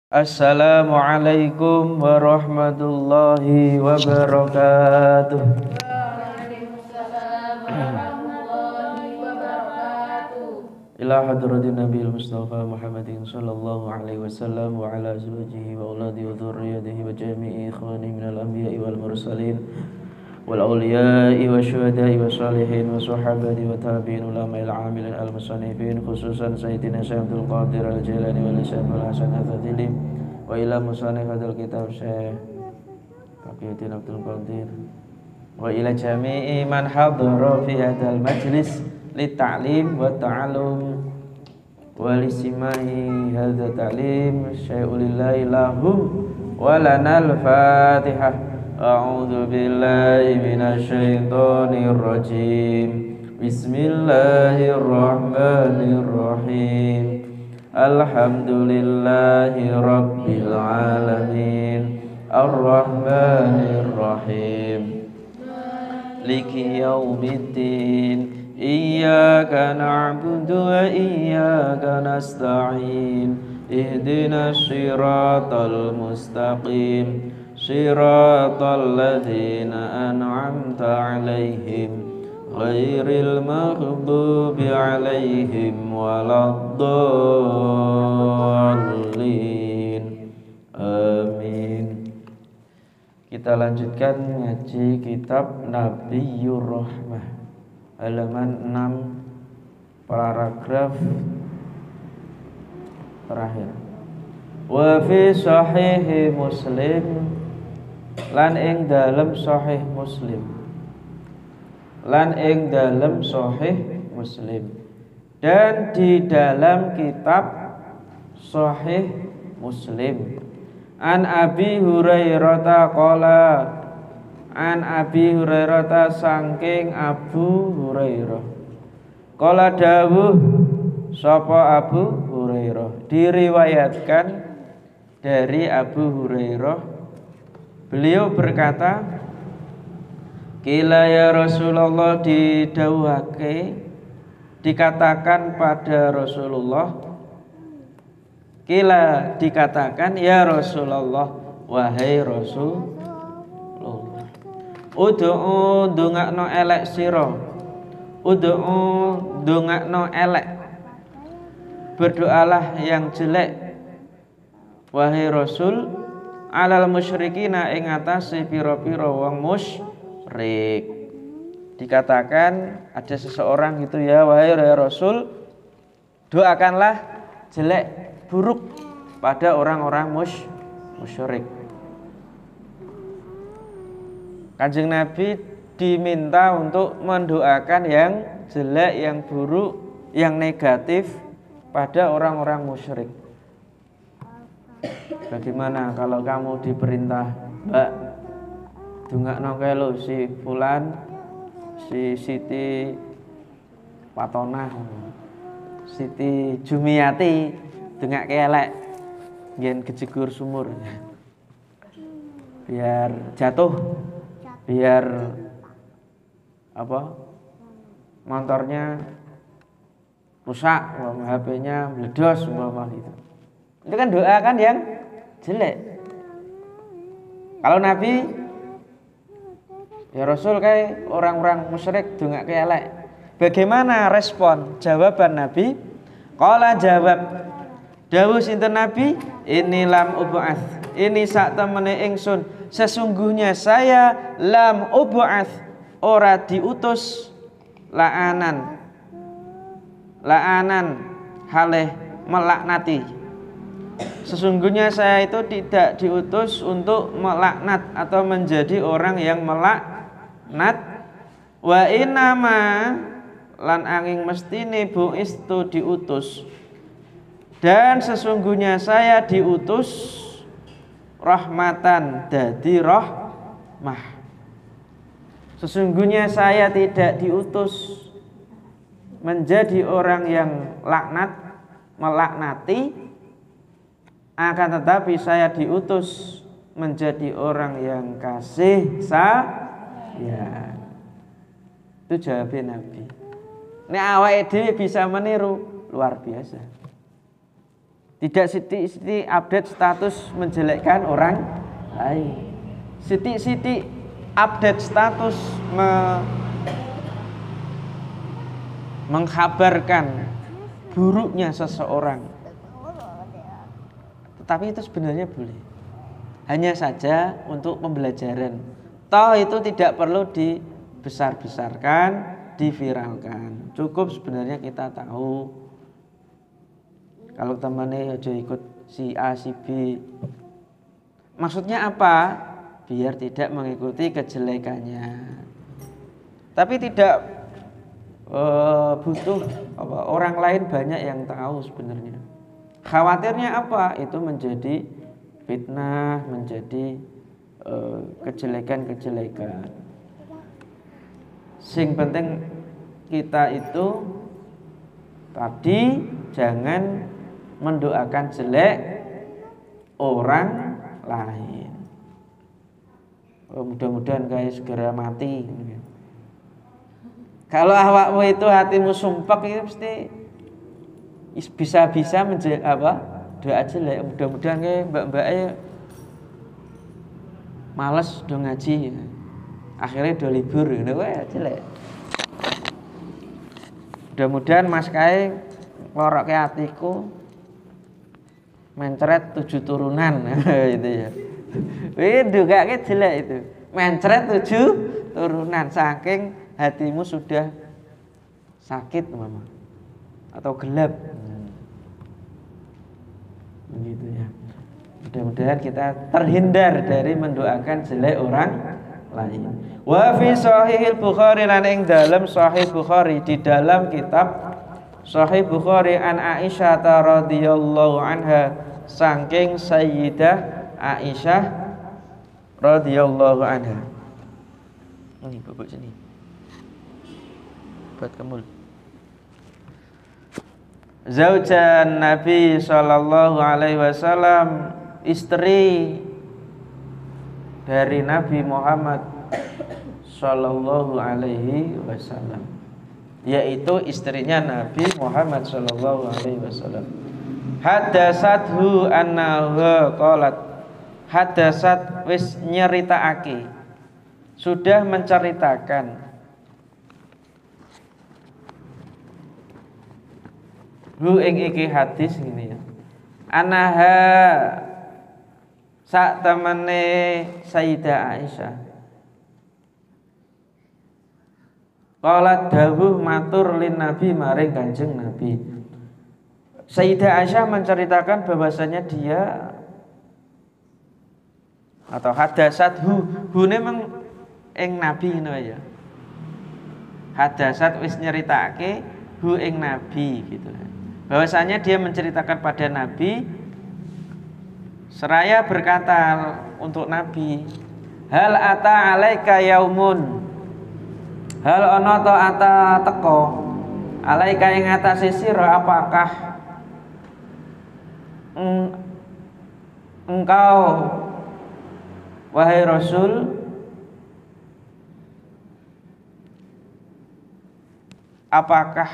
Assalamualaikum warahmatullahi wabarakatuh. Waalaikumsalam warahmatullahi wabarakatuh. Ila hadratin Nabil Mustafa Muhammadin sallallahu alaihi wasallam wa ala azwajihi wa auladihi wa dzurriyyatihi wa jami'i ikhwanihi minal anbiya'i wal mursalin wal awliya'i wa syuhada'i wa salihin wa sahabati wa tabi'in ulama'il amilin al-musannifin khususan Sayyidina Syekh Abdul Qadir al-Jailani wa Syekh Al-Hasan al-Fadhili wa ila musannif hadal kitab Syekh Taqiyuddin Abdul Qadir wa ila jami'i man hadara fi hadal majlis lita'lim wa ta'allum wa lisimai hadha ta'lim syai'ulillahi lahum wa lanal fatihah. A'udzu billahi minasyaitonir rajim. Bismillahirrahmanirrahim. Alhamdulillahi rabbil alamin. Arrahmanir rahim. Maliki yaumiddin. Iyyaka na'budu wa iyyaka nasta'in. Ihdinas siratal mustaqim. Siratal ladzina an'amta 'alaihim ghairil maghdubi 'alaihim waladdallin. Amin. Kita lanjutkan ngaji kitab Nabiyur Rahmah halaman 6 paragraf terakhir. Wa fi sahih Muslim lan ing dalem sahih Muslim dan di dalam kitab sahih Muslim an Abi Hurairah qala an Abi Hurairah saking Abu Hurairah qala dawuh sapa Abu Hurairah, diriwayatkan dari Abu Hurairah. Beliau berkata, kila ya Rasulullah, didawuhake, dikatakan pada Rasulullah, kila dikatakan ya Rasulullah, wahai Rasulullah, ud'u ndongakno elek sira, ud'u ndongakno elek, berdoalah yang jelek wahai Rasul, alal musyrikina ing atase pira-pira wong musyrik. Dikatakan ada seseorang gitu ya, wahai Rasul, doakanlah jelek buruk pada orang-orang musyrik. Kanjeng Nabi diminta untuk mendoakan yang jelek, yang buruk, yang negatif pada orang-orang musyrik. Bagaimana kalau kamu diperintah, Mbak, dungakno kae lho si fulan, si Siti Patonah, Siti Jumiati, dungake elek ngen kejegur sumur. Biar jatuh, biar motornya rusak, HP-nya meledos umpama gitu. Itu kan doa kan yang jelek. Kalau Nabi, ya Rasul kayak orang-orang musyrik dongake elek. Bagaimana respon jawaban Nabi? Qala jawab dawuh sinten Nabi, ini lam ub'ats, ini sak temene ingsun, sesungguhnya saya lam ub'ats, ora diutus la'anan haleh melaknati. Sesungguhnya saya itu tidak diutus untuk melaknat atau menjadi orang yang melaknat. Wa inama lan angin mestine bu'istu diutus, dan sesungguhnya saya diutus rahmatan dadi rahmah. Sesungguhnya saya tidak diutus menjadi orang yang melaknati, akan tetapi saya diutus menjadi orang yang kasih sayang. Itu jawabnya Nabi. Nek awake dhewe bisa meniru, luar biasa. Tidak sithik-sithik update status menjelekkan orang lain. Sithik-sithik update status mengkabarkan buruknya seseorang. Tetapi itu sebenarnya boleh. Hanya saja untuk pembelajaran. Toh itu tidak perlu dibesar-besarkan, diviralkan. Cukup sebenarnya kita tahu. Kalau temannya aja ikut si A, si B. Maksudnya apa? Biar tidak mengikuti kejelekannya. Tapi tidak butuh orang lain banyak yang tahu sebenarnya. Khawatirnya apa? Itu menjadi fitnah, menjadi kejelekan-kejelekan. Sing penting kita itu tadi jangan mendoakan jelek orang lain. Mudah-mudahan guys segera mati. Kalau awakmu itu hatimu sumpek itu pasti bisa-bisa doa jelek. Mudah-mudahan kayak mbak-mbaknya males do ngaji. Akhirnya do libur gitu jelek. Mudah-mudahan Mas Kai nglorokke hatiku mencret 7 turunan gitu ya. Wih dugake jelek itu. Mencret 7 turunan saking hatimu sudah sakit mama atau gelap. Begitu ya. Mudah-mudahan kita terhindar dari mendoakan jelek orang lain. Wa fi sahihil Bukhari lan ing dalam sahih Bukhari, di dalam kitab Sahih Bukhari an Aisyah radhiyallahu anha, saking Sayyidah Aisyah radhiyallahu anha. Ini bubuk sini. Buat kamu. Zaujan Nabi sallallahu alaihi wasallam, istri dari Nabi Muhammad sallallahu alaihi wasallam, yaitu istrinya Nabi Muhammad sallallahu alaihi wasallam. Hadatsathu annahu qalat, hadatsat wis nyeritaake, sudah menceritakan, hu ing iki hadis ngene ya. Anaha sak temene Sayyidah Aisyah, qalat dawuh matur lin Nabi maring Kanjeng Nabi. Sayyidah Aisyah menceritakan bahwasanya dia atau hadasat hu memang ing Nabi ngono ya. Hadasat wis nyeritake hu ing Nabi gitu. Bahwasanya dia menceritakan pada Nabi, seraya berkata untuk Nabi, hal ata alaika yaumun, hal ana ta ata teko alaika ing atase sira, apakah engkau wahai Rasul, apakah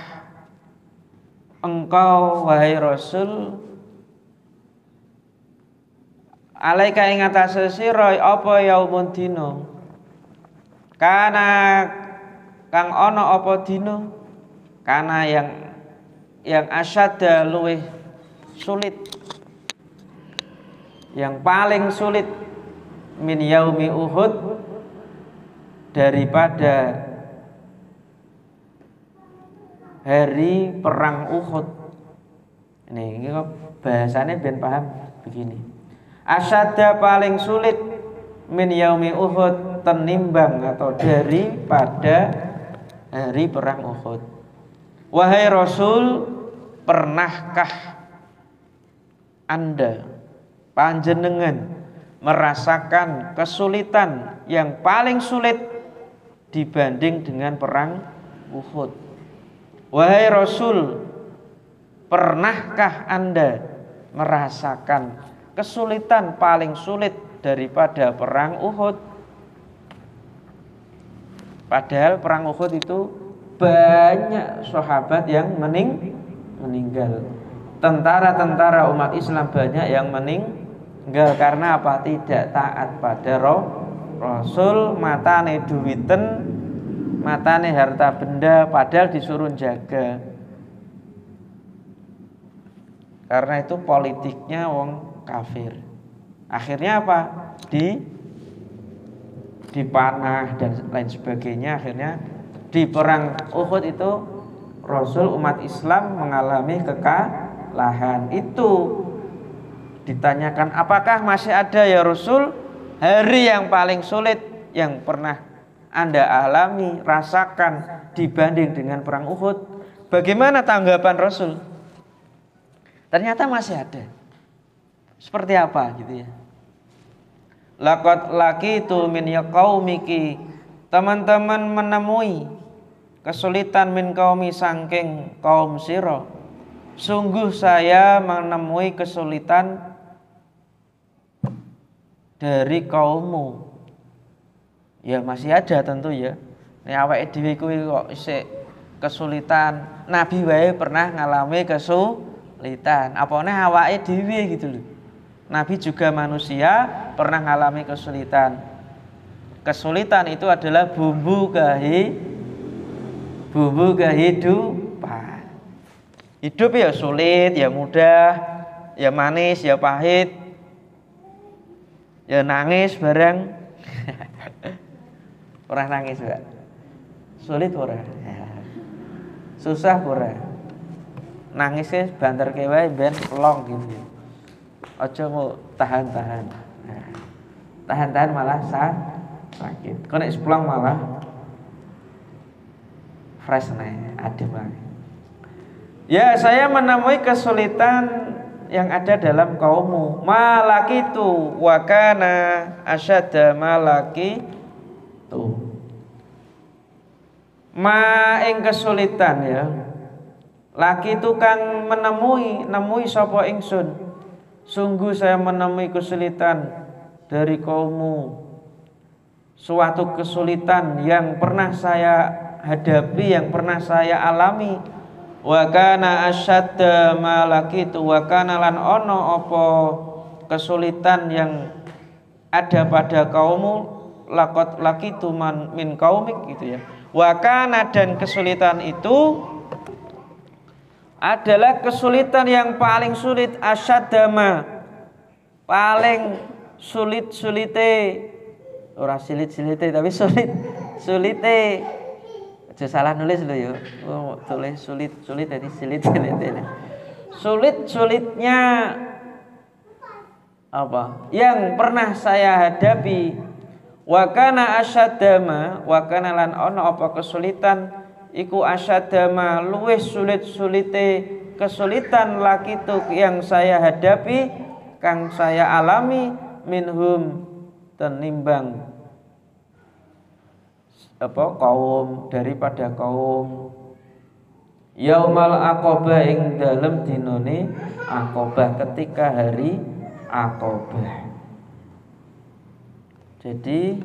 engkau wahai Rasul alaika ing atase sira apa yaumun dina, kana kang ana apa dina, kana yang asyadda luweh sulit, yang paling sulit min yaumi Uhud, daripada hari perang Uhud. Ini kok bahasanya ben paham begini. Asyadda paling sulit min yaumi Uhud, tenimbang atau daripada hari perang Uhud. Wahai Rasul, pernahkah Anda panjenengan merasakan kesulitan yang paling sulit dibanding dengan perang Uhud? Wahai Rasul, pernahkah Anda merasakan kesulitan paling sulit daripada perang Uhud? Padahal perang Uhud itu banyak sahabat yang meninggal. tentara-tentara umat Islam banyak yang meninggal karena apa? Tidak taat pada Rasul, matane duwiten, matane harta benda, padahal disuruh jaga. Karena itu politiknya wong kafir. Akhirnya apa? Dipanah dan lain sebagainya. Akhirnya di perang Uhud itu Rasul umat Islam mengalami kekalahan. Itu ditanyakan, apakah masih ada ya Rasul hari yang paling sulit yang pernah Anda alami, rasakan dibanding dengan perang Uhud? Bagaimana tanggapan Rasul? Ternyata masih ada. Seperti apa gitu ya? Laqad laqitu min qaumiki, teman-teman menemui kesulitan min qaumi saking kaum sira. Sungguh saya menemui kesulitan dari kaummu. Ya masih ada tentu ya. Nek awake dhewe kuwi kok isih kesulitan. Nabi wae pernah ngalami kesulitan. Apane awake dhewe gitu loh. Nabi juga manusia, pernah mengalami kesulitan. Kesulitan itu adalah bumbu kehidupan. Hidup ya sulit, ya mudah, ya manis, ya pahit, ya nangis bareng. Pernah nangis enggak? Sulit ora? Susah ora? Nangisnya banter kewae ben pelong gitu. Aja mau tahan-tahan. Tahan-tahan malah sakit. Kok nek sepulang malah fresh nih, adem banget. Ya, saya menemui kesulitan yang ada dalam kaummu. Malakitu wa kana asyadda malakitu. Ing kesulitan ya. Laki itu kang nemui sapa ingsun. Sungguh saya menemui kesulitan dari kaummu. Suatu kesulitan yang pernah saya hadapi, yang pernah saya alami. Wa kana asyadda ma laqitu, wa kana lan ono apa kesulitan yang ada pada kaummu. Laqad laqitu min qaumik gitu ya. Wa kana, dan kesulitan itu adalah kesulitan yang paling sulit, asyadama, paling sulit-sulite, ora sulit-sulite tapi sulite. Aja salah nulis lho ya. Oh, tulis sulit jadi sulit-sulite. Sulit-sulitnya apa? Yang pernah saya hadapi. Wa kana asyadama, wa kana lan ono apa kesulitan iku asyadama, luwih sulit-sulite kesulitan lakitu yang saya hadapi, kang saya alami, minhum tenimbang apa kaum, daripada kaum yaumal aqabah, ing dalem dinane aqabah, ketika hari aqabah. Jadi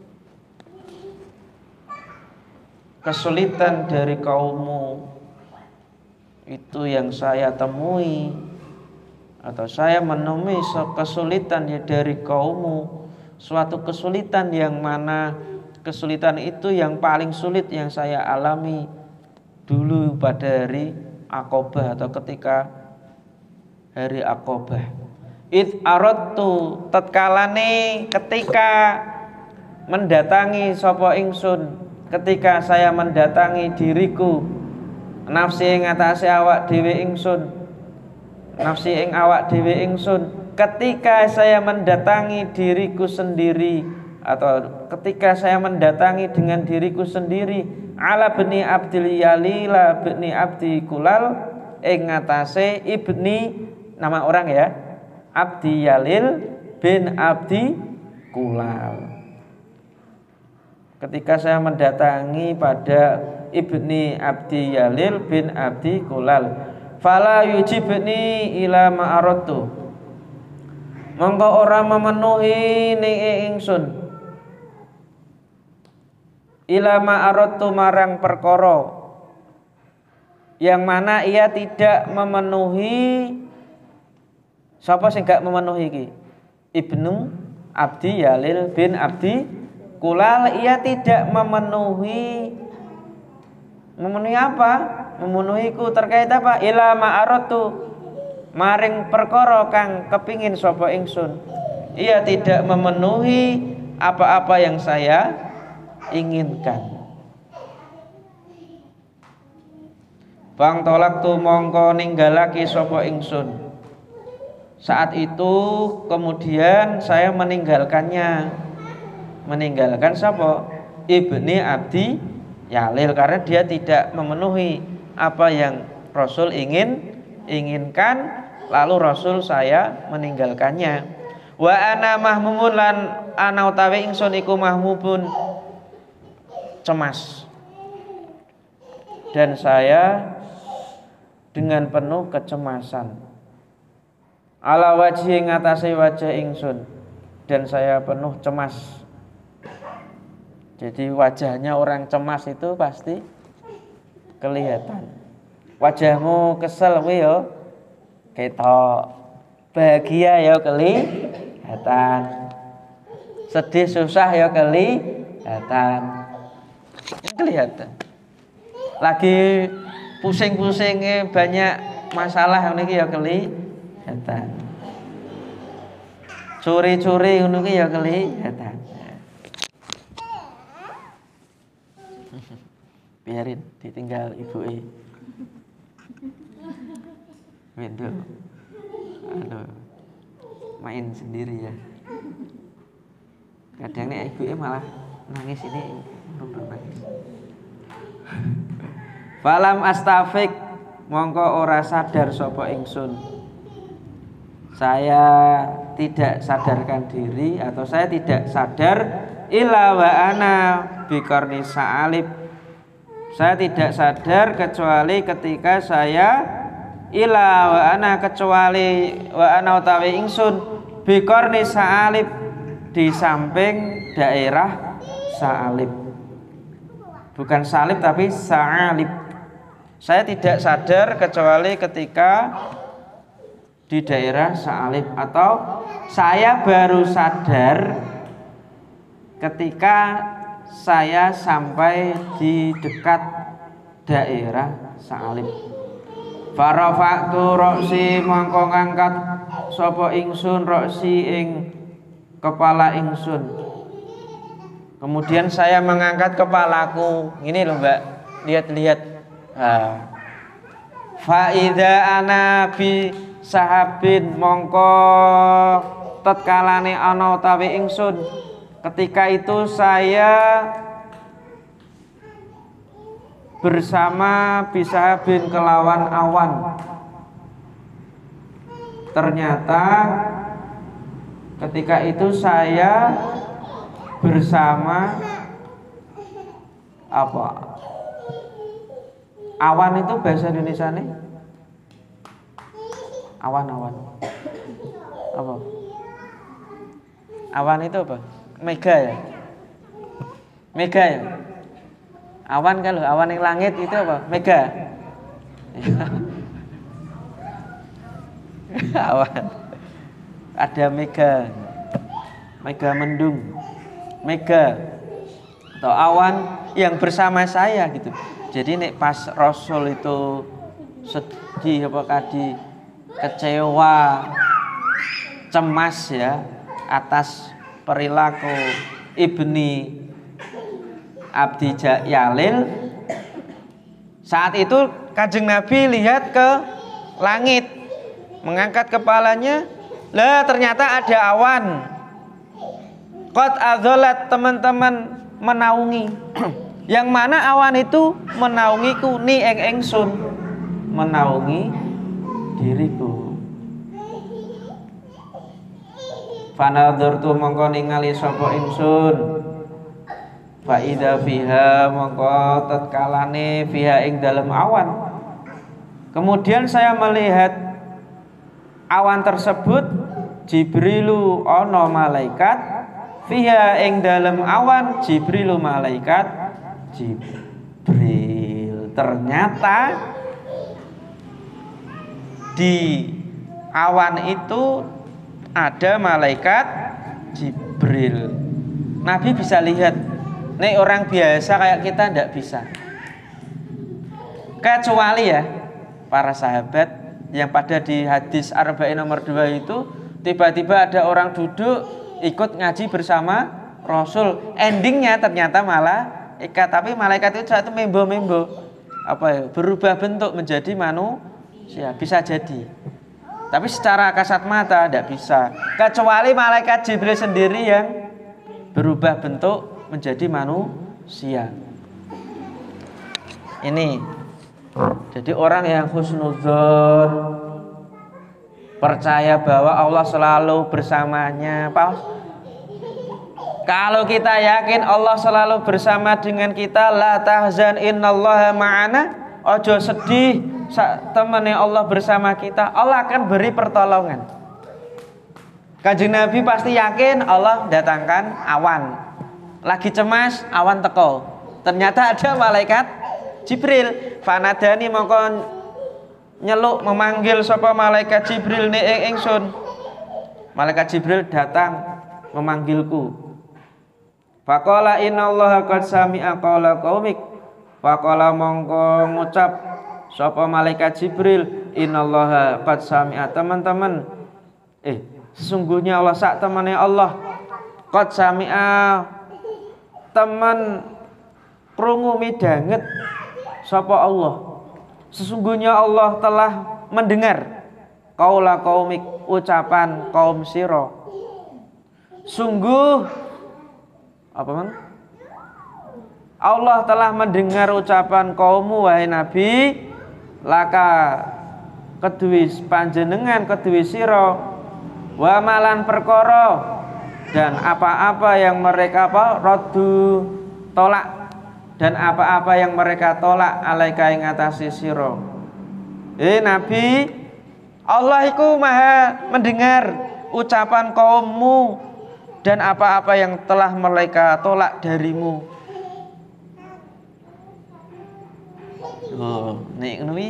kesulitan dari kaummu itu yang saya temui, atau saya menemui kesulitan ya dari kaummu, suatu kesulitan yang mana kesulitan itu yang paling sulit yang saya alami dulu pada hari Aqabah atau ketika hari Aqabah. Id aradtu, tatkalane ketika mendatangi sapa ingsun, ketika saya mendatangi diriku, nafsi ing atase awak dhewe ingsun, nafsi ing awak dhewe ingsun, ketika saya mendatangi diriku sendiri, atau ketika saya mendatangi dengan diriku sendiri, ala bni Abdil Yalila bni Abdi Kulal, ing atase ibni, nama orang ya, Abdi Yalil bin Abdi Kulal. Ketika saya mendatangi pada ibni Abdi Yalil bin Abdi Kulal, fala yujibni ila ma'aradtu, mongko ora memenuhi ning ingsun, ila ma'aradtu marang perkara, yang mana ia tidak memenuhi. Sapa sing gak memenuhi iki? Ibnu Abdi Yalil bin Abdi Kulal, ia tidak memenuhi apa? Memenuhiku terkait apa? Ila ma'aratu, maring perkara kang kepingin sapa ingsun. Ia tidak memenuhi apa-apa yang saya inginkan. Bang tolak tu mongko ninggalake sapa ingsun. Saat itu kemudian saya meninggalkannya. Meninggalkan siapa? Ibni Abdi Yalil, karena dia tidak memenuhi apa yang Rasul inginkan, lalu Rasul saya meninggalkannya. Wa ana mahmumun lan ana utawi ingsun iku mahmubun cemas. Dan saya dengan penuh kecemasan. Ala wajhi ngatasi wajah ingsun, dan saya penuh cemas. Jadi wajahnya orang cemas itu pasti kelihatan. Wajahmu kesel kuwi ya ketok, bahagia ya kelihatan, sedih susah ya kelihatan. Lagi pusing-pusingnya banyak masalah niki ya kelihatan. Curi-curi ngono ki ya kelihatan. Biarin ditinggal ibuke. Wendo. Main sendiri ya. Kadang nek ibuke malah nangis, ini nangis. Falam astafik, mongko ora sadar sapa ingsun. Saya tidak sadarkan diri atau saya tidak sadar illa wa ana biqarni sa'alib. Saya tidak sadar kecuali ketika saya illa wa ana kecuali wa ana utawi ingsun biqarni sa'alib, di samping daerah Sa'alib. Bukan salib tapi Sa'alib. Saya tidak sadar kecuali ketika di daerah Sa'alib, atau saya baru sadar ketika saya sampai di dekat daerah Sa'alib. Farafa'tu roksi, mongko ngangkat sapa ingsun roksi ing kepala ingsun. Kemudian saya mengangkat kepalaku. Ini loh Mbak, lihat-lihat. Fa'idha ana bi sahabin, mongko tatkalane ana utawi ingsun. Ketika itu saya bersama bisahabin kelawan awan. Ternyata ketika itu saya bersama apa? Awan itu bahasa Indonesia nih? Awan-awan. Apa? Awan itu apa? Mega ya? Mega ya? Awan kan loh, awan yang langit itu apa? Mega. Awan. Ada mega. Mega mendung. Mega atau awan yang bersama saya gitu. Jadi nek pas Rasul itu sedih apa kadi, kecewa, cemas ya atas perilaku Ibni Abdi Yalil, saat itu Kanjeng Nabi lihat ke langit, mengangkat kepalanya, lah ternyata ada awan. Qad adzalat, teman-teman menaungi. Yang mana awan itu menaungiku ni engsun, menaungi diriku. Fanadzartu, mongko ningali sapa ingsun. Fa idza fiha, mongko tatkalane fiha ing dalem awan. Kemudian saya melihat awan tersebut, Jibrilu ana malaikat, fiha ing dalem awan Jibrilu malaikat Jibril. Ternyata Di awan itu ada malaikat Jibril. Nabi bisa lihat. Nih orang biasa kayak kita tidak bisa. Kecuali ya para sahabat yang pada di hadis Arba'in nomor 2 itu tiba-tiba ada orang duduk ikut ngaji bersama Rasul. Endingnya ternyata malah tapi malaikat itu satu membo-membo berubah bentuk menjadi manusia, bisa jadi. Tapi secara kasat mata tidak bisa. Kecuali malaikat Jibril sendiri yang berubah bentuk menjadi manusia. Ini. Jadi orang yang husnudzon, percaya bahwa Allah selalu bersamanya. Kalau kita yakin Allah selalu bersama dengan kita, la tahzan innallaha ma'ana, ojo sedih, temannya Allah bersama kita, Allah akan beri pertolongan. Kanjeng Nabi pasti yakin Allah datangkan awan. Lagi cemas, awan teko. Ternyata ada malaikat Jibril. Fanadani mongko nyeluk memanggil sapa malaikat Jibril ni ingsun. Malaikat Jibril datang memanggilku. Faqala innallaha qad sami'a qawla qaumik. Faqala mongko ngucap sapa malaikat Jibril, innallaha qad sami'a, teman-teman. Sesungguhnya Allah sak temane Allah qad sami'a, teman krungu midanget sapa Allah. Sesungguhnya Allah telah mendengar qaula qaumik, ucapan kaum sira. Sungguh Allah telah mendengar ucapan kaummu wahai Nabi, laka kedue panjenengan kedue sira, wa malan perkara, dan apa-apa yang mereka raddu tolak, dan apa-apa yang mereka tolak alaika ing atase sira. Nabi, Allah iku maha mendengar ucapan kaummu dan apa-apa yang telah mereka tolak darimu. Nek ngono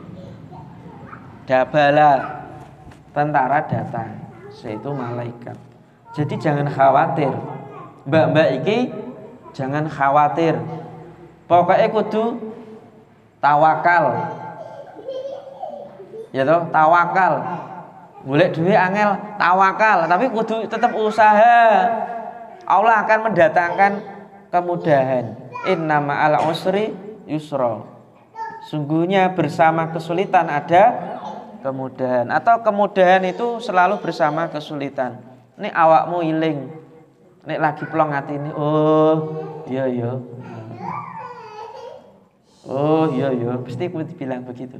dabala tentara datang, yaitu malaikat. Jadi jangan khawatir. Mbak-mbak iki jangan khawatir. Pokoknya kudu tawakal. Ya toh, tawakal. Golek duit angel, tawakal, tapi kudu tetap usaha. Allah akan mendatangkan kemudahan. Inna ma'al usri yusra. Sungguhnya bersama kesulitan ada kemudahan, atau kemudahan itu selalu bersama kesulitan. Nek awakmu iling, nek lagi plong atine, iya. Iya, pasti aku bilang begitu.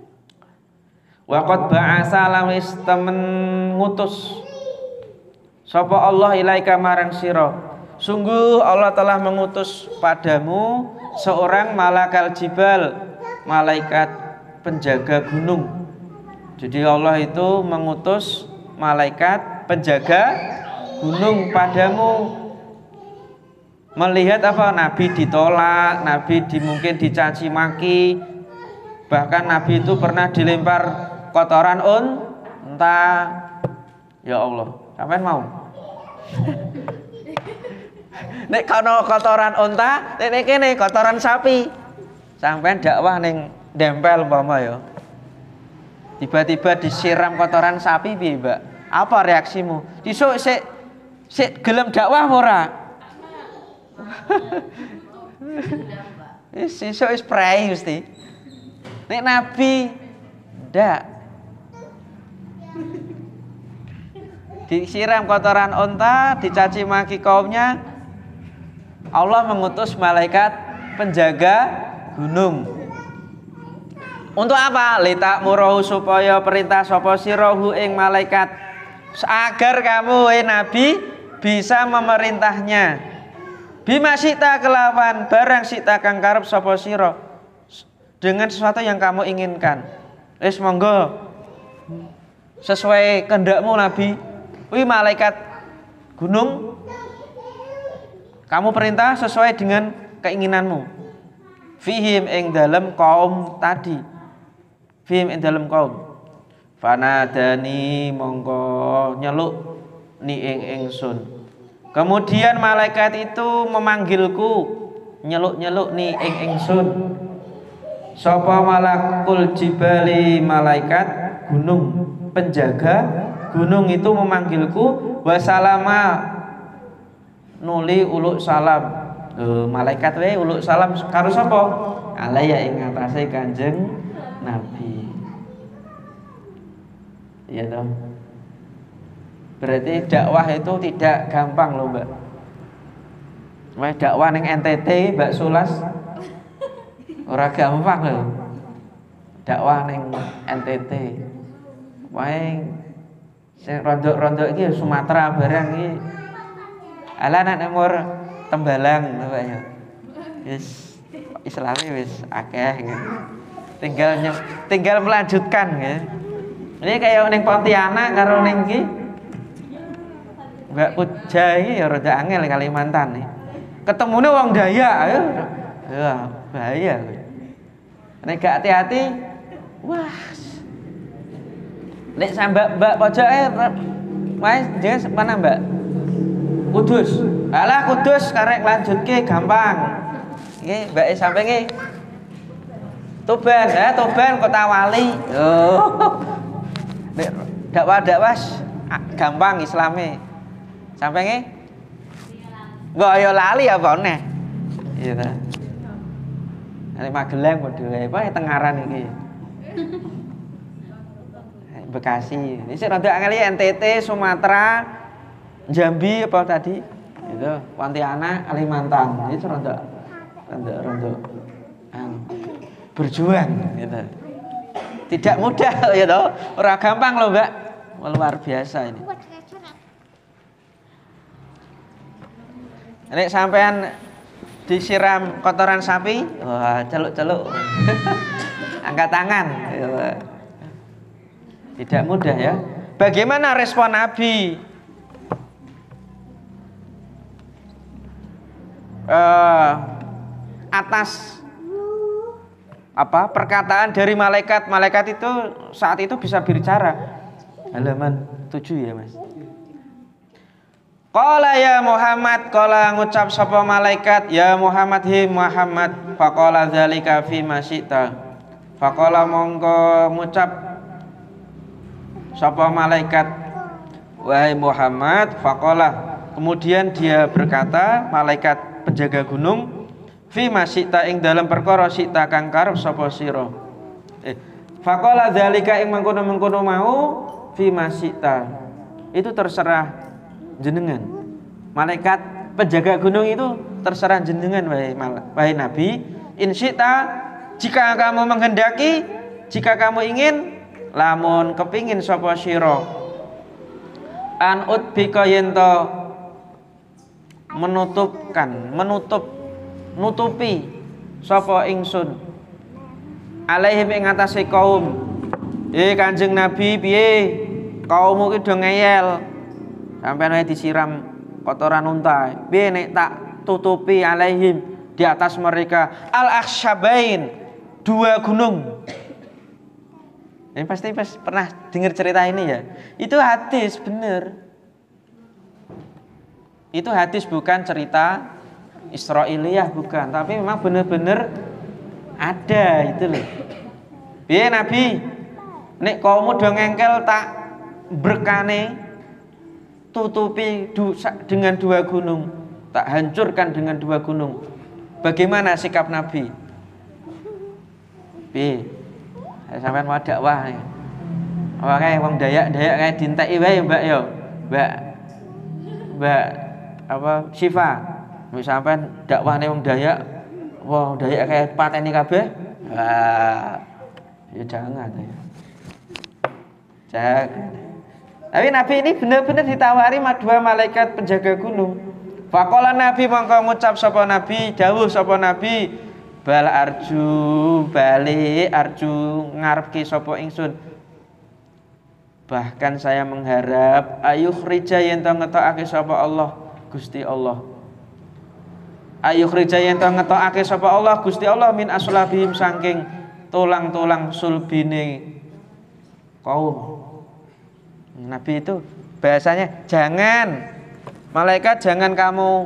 Waqad ba'asa lawis temen ngutus sapa Allah ilaika marang sira. Sungguh Allah telah mengutus padamu seorang malakal jibal, malaikat penjaga gunung. Jadi Allah itu mengutus malaikat penjaga gunung padamu. Melihat Nabi ditolak, Nabi mungkin dicaci maki, bahkan Nabi itu pernah dilempar kotoran unta. Ya Allah, sampean mau? Nek kono kotoran unta, nek kene kotoran sapi. Sampean dakwah ning dempel umpama ya. Tiba-tiba disiram kotoran sapi piye, Mbak? Apa reaksimu? Disuk sik gelem dakwah ora? Sesuk wis prei mesti. Nek Nabi ndak disiram kotoran unta, dicaci maki kaumnya, Allah mengutus malaikat penjaga gunung. Untuk apa? Litak murahu, supaya perintah sapa sirahu ing malaikat, agar kamu Nabi bisa memerintahnya. Bima sita kelawan barang sita kang karep sapa sira, dengan sesuatu yang kamu inginkan. Wis monggo sesuai kehendakmu Nabi. Wih malaikat gunung, kamu perintah sesuai dengan keinginanmu. Fihim ing dalem kaum tadi. Fihim ing dalem kaum. Fanadani mongko nyeluk ni ingsun. Kemudian malaikat itu memanggilku, nyeluk-nyeluk ni ingsun. Sapa malakul jibali, malaikat gunung, penjaga gunung itu memanggilku. Wasalama nuli uluk salam. Malaikat wae uluk salam karo sapa? Alaiya ing atase Kanjeng Nabi. Iya toh. Berarti dakwah itu tidak gampang loh, Mbak. Wah, dakwah ning NTT, Mbak Sulas. Ora gampang loh. Dakwah ning NTT. Wae sing rondok-rondok iki Sumatera barang iki. Ala nek nomor Tembalang lho, Pak ya. Wis Islami wis akeh gitu. Tinggal melanjutkan ya. Ini kayak ning Pontianak karo ning iki Mbak Puja iki ya rada angel Kalimantan nih. Ketemune wong Dayak ayo. Ya bahaya. Nek gak hati-hati wah. Nek sampe Mbak pojoke wis jenenge mana Mbak? Kudus. Alah Kudus karek lanjutke gampang. Iki Mbak sampe iki Tuban, Tuban Kota Wali. Oh. Nek dakwah-dakwah gampang Islame. Sampai nge? Mbok yo lali apa neh? Iya ta. Nek Magelang modele apa Tengaran iki. Bekasi. Ini sih rada angel NTT, Sumatera, Jambi apa tadi? Itu Pontianak, Kalimantan. Itu rada berjuang gitu. Tidak mudah ya toh. Ora gampang loh, Mbak. Luar biasa ini. Nek sampean disiram kotoran sapi, wah celuk-celuk. Angkat tangan. Tidak mudah ya. Bagaimana respon Nabi? Atas apa perkataan dari malaikat itu saat itu bisa berbicara. Halaman 7 ya Mas. Qala ya Muhammad, qala ngucap sapa malaikat ya Muhammad hi Muhammad, faqala dzalika fi masyita. Faqala monggo ngucap sapa malaikat wahai Muhammad, faqala kemudian dia berkata malaikat penjaga gunung fi masyita ing dalam perkara sita kang karep sapa sira. Faqala dzalika ing mengkono-mengkono mau fi masyita. Itu terserah jenengan. Malaikat penjaga gunung itu terserah jenengan wahai Nabi. Insyita jika kamu menghendaki, jika kamu ingin, lamun kepingin sapa sira an utbika yento nutupi sapa ingsun alaihim ing atase kaum. Kanjeng Nabi piye kaummu ki do ngeyel sampeyan wae disiram kotoran unta, piye nek tak tutupi alaihim di atas mereka al-akhsyabain, dua gunung. Ini pasti pernah dengar cerita ini ya. Itu hadis bener. Itu hadis bukan cerita Israiliyah bukan, tapi memang bener-bener ada itu loh. Piye Nabi? Nek kaummu do ngengkel tak berkane tutupi dengan dua gunung, tak hancurkan dengan dua gunung. Bagaimana sikap Nabi? Piye? Sampeyan mau dakwah. Apa kae wong Dayak kae dinteki wae Mbak yo. Mbak apa Syifa. Wis sampean dakwahne wong Dayak kae pateni kabeh. Ya jangan ya. Jangan. Tapi Nabi ini benar-benar ditawari dua malaikat penjaga gunung. Faqala Nabi mongko ngucap sapa Nabi, dawuh sapa Nabi, bal arju ngarepke sapa ingsun. Bahkan saya mengharap ayukhrija yen to ngetokake sapa Allah Gusti Allah. Ayukhrija yen to ngetokake sapa Allah Gusti Allah min aslabihim saking tulang-tulang sulbine kaum. Nabi itu bahasanya jangan, malaikat jangan kamu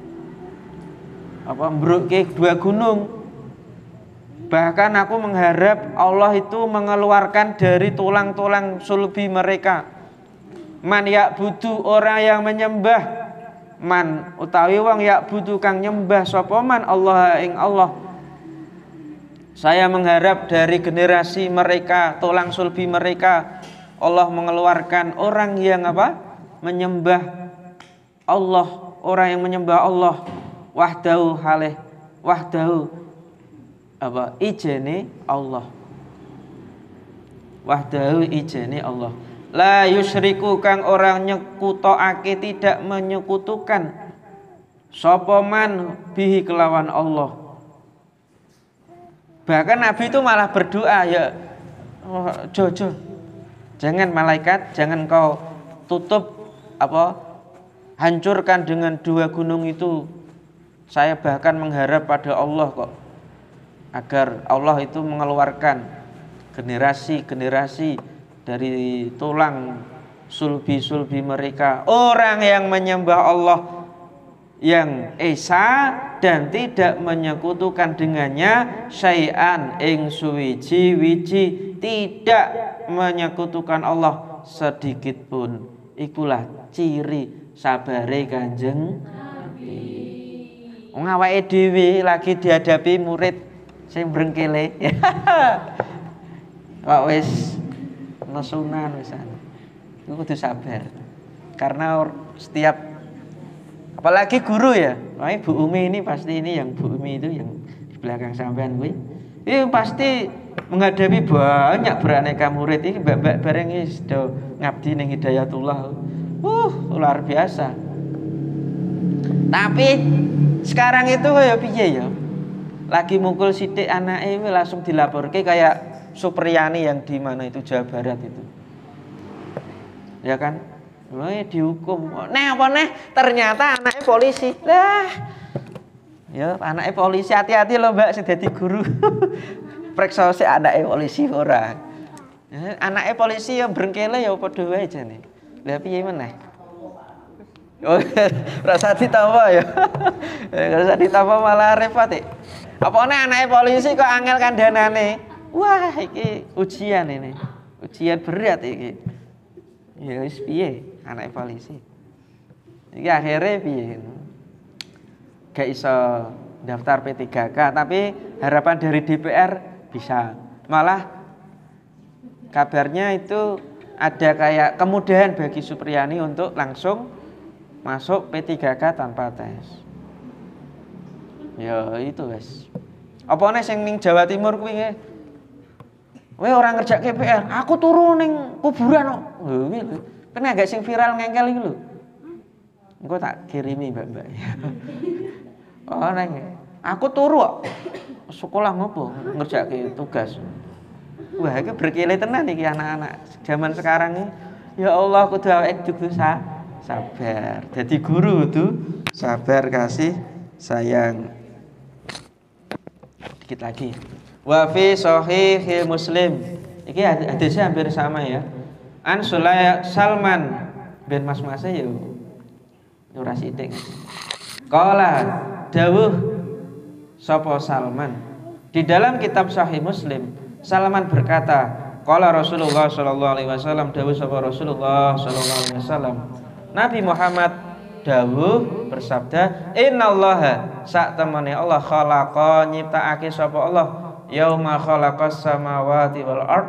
mbruki dua gunung. Bahkan aku mengharap Allah itu mengeluarkan dari tulang-tulang sulbi mereka. Man ya'budu, orang yang menyembah, man utawi wong ya'budu kang nyembah sapa man Allah ing Allah. Saya mengharap dari generasi mereka, tulang sulbi mereka, Allah mengeluarkan orang yang menyembah Allah, orang yang menyembah Allah wahdahu halih, wahdahu ijene Allah, wahdahu ijene Allah, la yusyriku kang orang nyekutokake, tidak menyekutukan sapa man bihi kelawan Allah. Bahkan Nabi itu malah berdoa, ya Jojo, jangan malaikat, jangan kau tutup hancurkan dengan dua gunung itu. Saya bahkan mengharap pada Allah kok, agar Allah itu mengeluarkan generasi-generasi dari tulang sulbi-sulbi mereka, orang yang menyembah Allah yang esa dan tidak menyekutukan dengannya syai'an ing suwiji-wiji, tidak menyekutukan Allah sedikit pun. Ikulah ciri sabare Kanjeng Nabi. Wong awake dhewe lagi dihadapi murid sing brengkele. Kok wis nesunan wisan. Iku kudu sabar. Karena setiap, apalagi guru ya, makanya Bu Umi ini pasti, ini yang Bu Umi itu yang di belakang sampean kuwi, ini pasti menghadapi banyak beraneka murid. Ini mbak-mbak bareng ini sudah ngabdi ning Hidayatullah, luar biasa. Tapi sekarang itu kayak piye ya, lagi mukul sithik anake langsung dilaporke kayak Supriyani yang di mana itu, Jawa Barat itu, ya kan? Dihukum. Apa ternyata anaknya polisi. Lah. Ya, anaknya polisi, hati-hati loh Mbak sing dadi guru. Preksa sik anaknya polisi ora. Anaknya polisi yang brengkele ya padha wae jane. Lah piye meneh? Oh, rasa ditampa ya. Rasa ditampa malah repot iki. Apane anaknya polisi kok angel kandhanane. Wah, iki ujian ini. Ujian berat iki. Ya wis piye anak polisi. Iki akhirnya piye? Gak iso daftar P3K, tapi harapan dari DPR bisa. Malah kabarnya itu ada kayak kemudahan bagi Supriyani untuk langsung masuk P3K tanpa tes. Ya itu wes. Apa sing ning Jawa Timur kuwi nggih? Weh orang ngerjak KPR, aku turu ning kuburan kok. Lho iki lho. Kan agak sing viral ngengkel iki lho. Engko tak kirimi mbak-mbak. Oh neng, aku turu kok. Sekolah ngopo? Ngerjakke tugas. Wah, iki berkele tenan iki anak-anak zaman sekarang ini. Ya Allah, kudu awake kudu sabar. Jadi guru tuh sabar, kasih sayang. Dikit lagi. Wa fi sahih Muslim. Iki hadisnya hampir sama ya. An Salman bin Mas-Mas ya. Ora sithik. Qala dawuh sapa Salman. Di dalam kitab Sahih Muslim, Salman berkata, qala Rasulullah sallallahu alaihi wasallam, dawuh sapa Rasulullah sallallahu alaihi wasallam. Nabi Muhammad dawuh bersabda, innallaha sak temene Allah khalaqa nyiptakake sapa Allah yauma khalaqas samawati wal ard,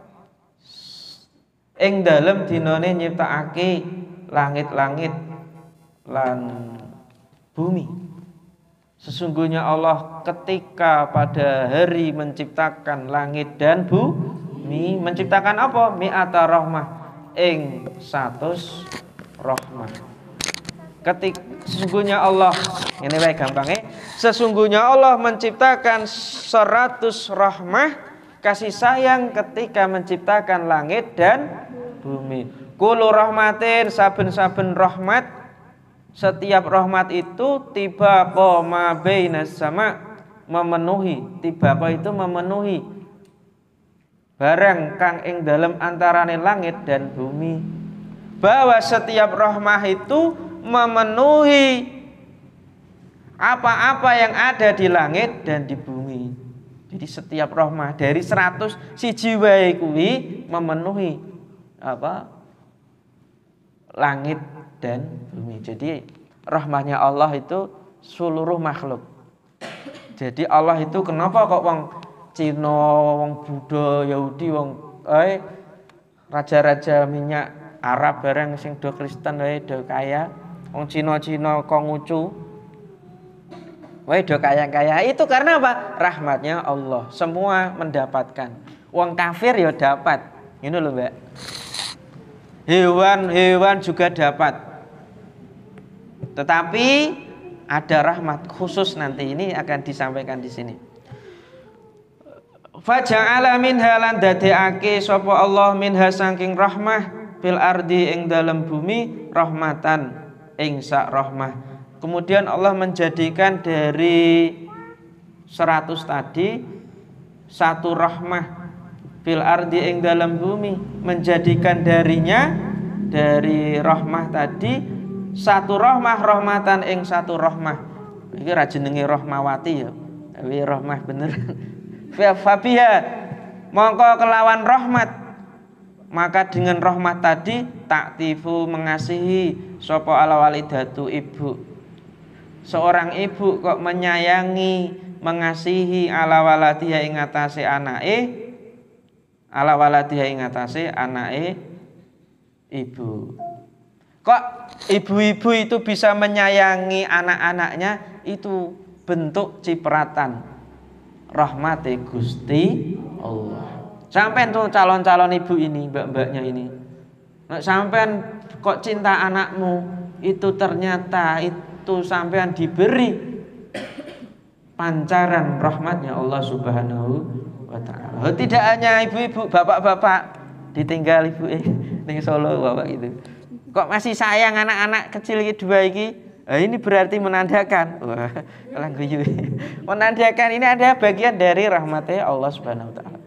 ing dalem dinane nyiptakake langit-langit lan bumi. Sesungguhnya Allah ketika pada hari menciptakan langit dan bumi, menciptakan apa? Mi'ata rahmah, ing 100 rahmah. Sesungguhnya Allah, ini wae gampangnya, sesungguhnya Allah menciptakan 100 rahmah kasih sayang ketika menciptakan langit dan bumi. Kullu rahmatin, saben-saben rahmat, setiap rahmat itu tiba koma bainas sama, memenuhi, tiba ko itu memenuhi barang kang ing dalam antarane langit dan bumi. bahwa setiap rahmah itu memenuhi apa-apa yang ada di langit dan di bumi. Jadi setiap rahmah dari 100 siji wae kuwi memenuhi apa? Langit dan bumi. Jadi rahmahnya Allah itu seluruh makhluk. Jadi Allah itu kenapa kok wong Cina, wong Buddha, Yahudi, wong raja-raja minyak Arab bareng sing do Kristen wae do kaya, wong Cina-Cina Konghucu wae do kaya-kaya. Itu karena apa? Rahmatnya Allah. Semua mendapatkan. Wong kafir ya dapat. Ngono lho, Mbak. Hewan juga dapat. Tetapi ada rahmat khusus nanti ini akan disampaikan di sini. Faja'ala minha lan dadekake sapa Allah minha saking rahmah fil ardi ing dalam bumi rahmatan ing sak rahmah. Kemudian Allah menjadikan dari 100 tadi satu rahmah fil ardi ing dalam bumi, menjadikan darinya dari rahmah tadi satu rahmah rahmatan ing satu rahmah. Iki ra jenenge rahmawati ya. Tapi rahmah bener. Fabiha mongko kelawan rahmat, maka dengan rahmat tadi taktifu mengasihi sapa alwalidatu ibu. Seorang ibu kok menyayangi, mengasihi ala waladiha ing atase anake, ala waladiha ing atase anake ibu. Kok ibu-ibu itu bisa menyayangi anak-anaknya, itu bentuk cipratan rahmati Gusti Allah. Sampean tuh calon-calon ibu ini, mbak-mbaknya ini, sampean kok cinta anakmu, itu ternyata itu sampean diberi pancaran rahmatnya Allah Subhanahu wa ta'ala. Tidak hanya ibu-ibu, bapak-bapak ditinggal ibu ning Solo bapak itu. Kok masih sayang anak-anak kecil iki dua iki? Ini berarti menandakan, menandakan ini ada bagian dari rahmatnya Allah Subhanahu wa ta'ala.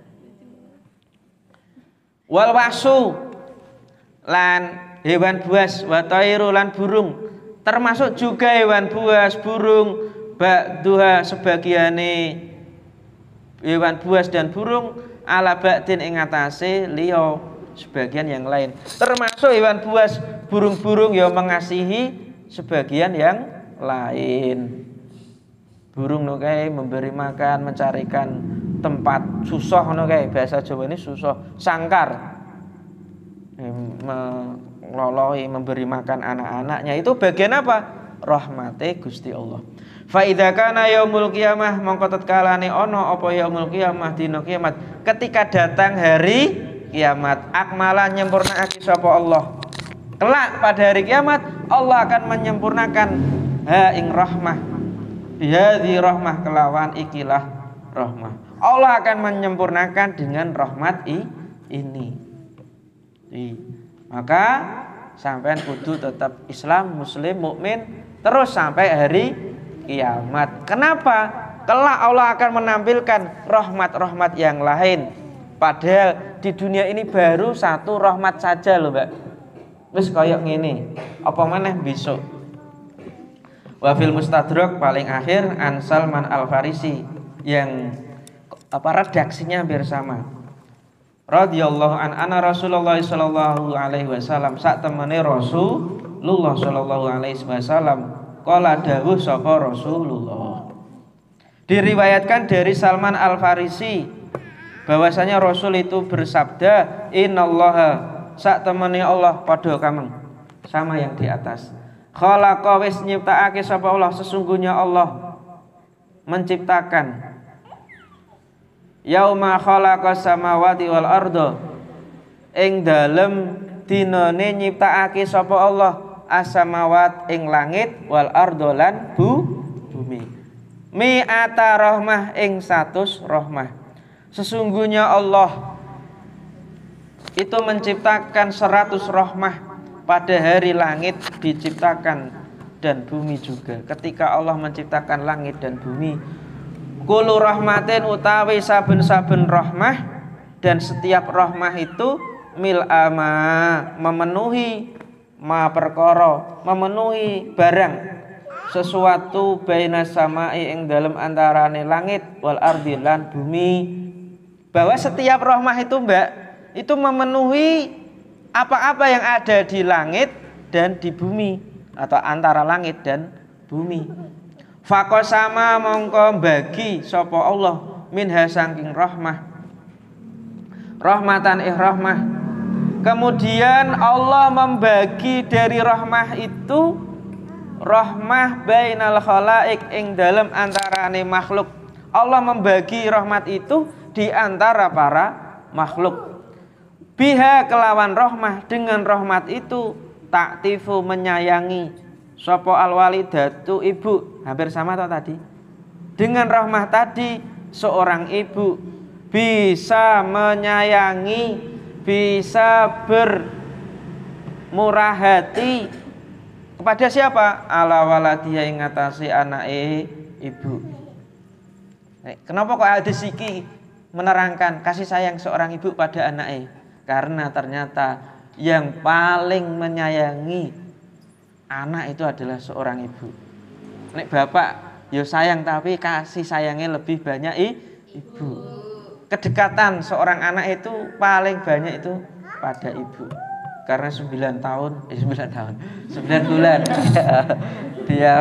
Wal wasu lan hewan buas, wa tairu lan burung, termasuk juga hewan buas, burung, ba'duha sebagiane hewan buas dan burung ala ba'din ing atase liya sebagian yang lain. Termasuk hewan buas, burung-burung ya mengasihi sebagian yang lain. Burung no kae memberi makan, mencarikan tempat susah no kae, bahasa Jawa ini susah, sangkar. Meloloi, memberi makan anak-anaknya, itu bagian apa? Rahmate Gusti Allah. Fa idza kana yaumul qiyamah, mongko tatkalane ana apa yaumul qiyamah, dina kiamat, ketika datang hari kiamat, akmala nyempurnaake sapa Allah. Kelak pada hari kiamat Allah akan menyempurnakan ing rahmah, bihadzi rahmah kelawan ikilah rahmah. Allah akan menyempurnakan dengan rahmat ini. Maka sampean kudu tetap Islam, muslim, mukmin terus sampai hari kiamat. Kenapa? Kelak Allah akan menampilkan rahmat-rahmat yang lain. Padahal di dunia ini baru satu rahmat saja loh, Mbak. Wis koyok ngene, apa maneh besok. Wa fil Mustadrak paling akhir an Salman Al-Farisi yang redaksinya hampir sama. Radhiyallahu anna Rasulullah sallallahu alaihi wasallam, sak temene Rasulullah sallallahu alaihi wasallam qala dawuh sapa Rasulullah. Diriwayatkan dari Salman Al-Farisi bahwasanya Rasul itu bersabda, innallaha sak temene Allah padha kameng sama yang di atas. Khalaqa wis nyiptakake sapa Allah, sesungguhnya Allah menciptakan yauma khalaqas samawati wal arda, ing dalem dinane nyiptakake sapa Allah as-samawat ing langit wal arda lan bumi. Mi'ata rahmah ing 100 rahmah. Sesungguhnya Allah itu menciptakan 100 rahmah pada hari langit diciptakan dan bumi juga. Ketika Allah menciptakan langit dan bumi, kullu rahmatin utawi saben-saben rahmah, dan setiap rahmah itu mil'ama memenuhi ma perkara memenuhi barang sesuatu baina samai ing dalem antarane langit wal ardi lan bumi, bahwa setiap rahmah itu Mbak itu memenuhi apa-apa yang ada di langit dan di bumi atau antara langit dan bumi. Faqasama mongko bagi sapa Allah minha saking rahmah, rahmatan rahmah. Kemudian Allah membagi dari rahmah itu rahmah bainal khalaik ing dalam antarane makhluk. Allah membagi rahmat itu di antara para makhluk. Biha kelawan rahmah, dengan rahmat itu taktifu menyayangi sapa alwalidatu ibu, hampir sama atau tadi. Dengan rahmah tadi seorang ibu bisa menyayangi, bisa bermurah hati kepada siapa? Ala waladiya ing ngatasi anake ibu. Kenapa kok hadis iki menerangkan kasih sayang seorang ibu pada anake? Karena ternyata yang paling menyayangi anak itu adalah seorang ibu. Nek bapak ya sayang tapi kasih sayangnya lebih banyak ibu. Kedekatan seorang anak itu paling banyak itu pada ibu. Karena 9 bulan dia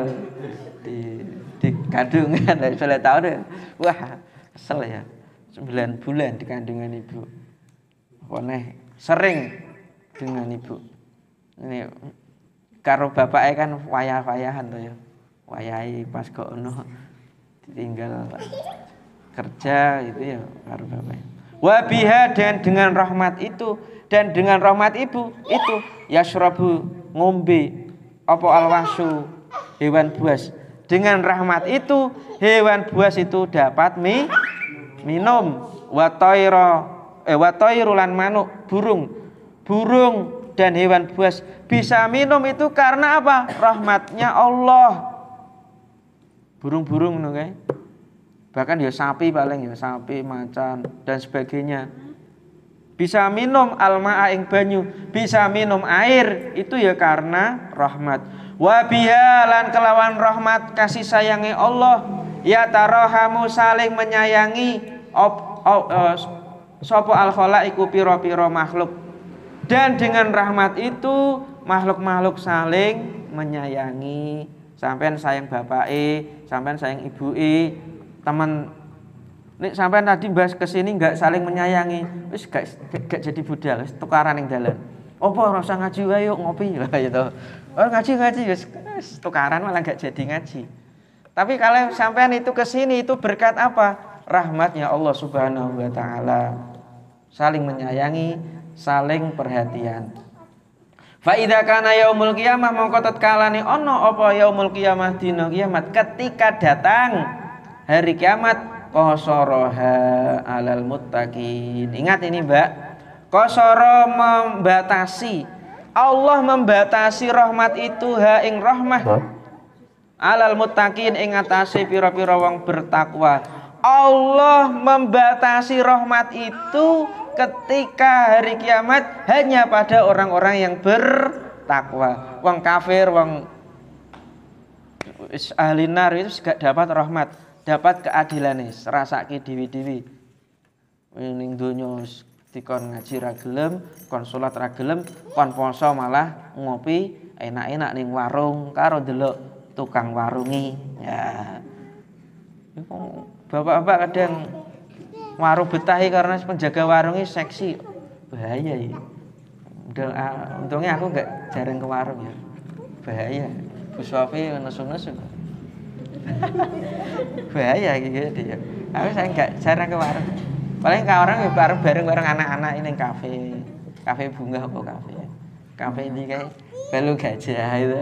di kandungan 9 tahun ya. Wah, kesel ya. 9 bulan di kandungan ibu. Pokoknya sering dengan ibu. Ini karo bapaknya kan wayah-wayahan tuh ya. Wayahi pas kok ono ditinggal kerja itu ya karo bapaknya. Wa biha, dan dengan rahmat itu dan dengan rahmat ibu itu yasrabu ngombe apa alwasu hewan buas. Dengan rahmat itu hewan buas itu dapat minum. Wa tayru lan manuk, burung dan hewan buas bisa minum itu karena apa? Rahmatnya Allah. Burung-burung ngono kae. Bahkan ya sapi, paling ya sapi, macan dan sebagainya. Bisa minum almaa ing banyu, bisa minum air itu ya karena rahmat. Wa biha, lan kelawan rahmat kasih sayangi Allah ya tarahamu saling menyayangi sapa al khalaiqu pira-pira makhluk. Dan dengan rahmat itu makhluk-makhluk saling menyayangi. Sampean sayang bapake, sampean sayang ibuke, teman nek sampean tadi bahas kesini nggak saling menyayangi, wis gak jadi budal, wis tukaran ning dalan. Apa ora usah ngaji wae yuk ngopi lah gitu. Oh ngaji wis tukaran malah gak jadi ngaji. Tapi kalau sampean itu kesini itu berkat apa? Rahmatnya Allah Subhanahu wa taala. Saling menyayangi, saling perhatian. Fa idza kana yaumul qiyamah mongko tatkalane ana apa yaumul qiyamah dina kiamat, ketika datang hari kiamat qasaraha alal muttaqin. Ingat ini Mbak, qasara membatasi. Allah membatasi rahmat itu ha ing rahmah alal muttaqin ing atase pira-pira wong bertakwa. Allah membatasi rahmat itu ketika hari kiamat hanya pada orang-orang yang bertakwa. Wong kafir, wong ahli nar itu gak dapat rahmat, dapat keadilan nih, rasake dewi-dewi. Ning donya dikon ngaji ra gelem, kon salat ra gelem, kon poso malah ngopi enak-enak ning warung karo delok tukang warungi. Ya. Bapak-bapak kadang warung betahi karena penjaga warungnya seksi, bahaya ya. Untungnya aku nggak jarang ke warung ya, bahaya. Bu Sofi nesu-nesu, bahaya gitu ya. Saya nggak jarang ke warung, paling ke warung ya bareng anak-anak ini kafe bunga apa kafe ini kayak balung gajah itu.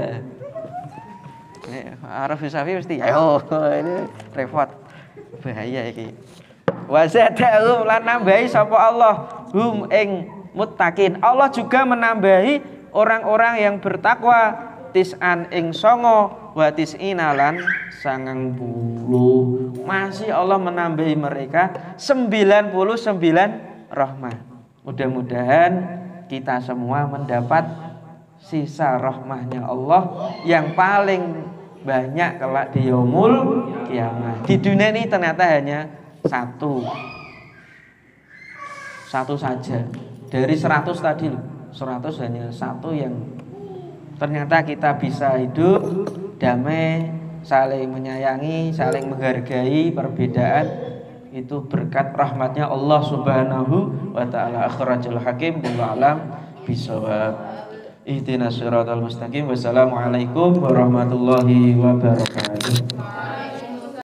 Arif Bu Sofi mesti, ayo ini repot, bahaya iki. Wa zadahu lan nambahi sapa Allah hum ing muttaqin. Allah juga menambahi orang-orang yang bertakwa tis'an ing songo wa tis'ina lan 90. Masih Allah menambahi mereka 99 rahmah. Mudah-mudahan kita semua mendapat sisa rahmahnya Allah yang paling banyak kelak di yaumul kiamah. Di dunia ini ternyata hanya satu saja dari 100 tadi loh. 100 hanya satu yang ternyata kita bisa hidup damai, saling menyayangi, saling menghargai perbedaan. Itu berkat rahmatnya Allah Subhanahu wa ta'ala. Akhrajul Hakim wallahu a'lam bishawab. Ihdinas siratal mustaqim. Wassalamualaikum warahmatullahi wabarakatuh.